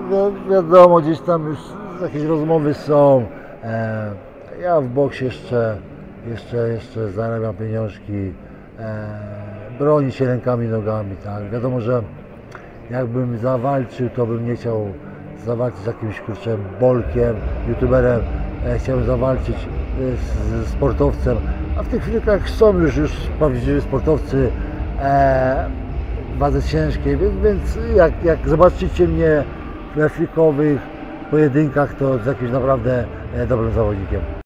wiadomo, gdzieś tam już jakieś rozmowy są. Ja w boksie jeszcze zarabiam pieniążki. Broni się rękami, nogami, tak. Wiadomo, że jakbym zawalczył, to bym nie chciał zawalczyć z jakimś kurczę bolkiem, youtuberem. Chciałem zawalczyć z sportowcem, a w tych chwilach są już prawdziwi sportowcy w wadze ciężkiej, więc jak zobaczycie mnie w flikowych pojedynkach, to z jakimś naprawdę dobrym zawodnikiem.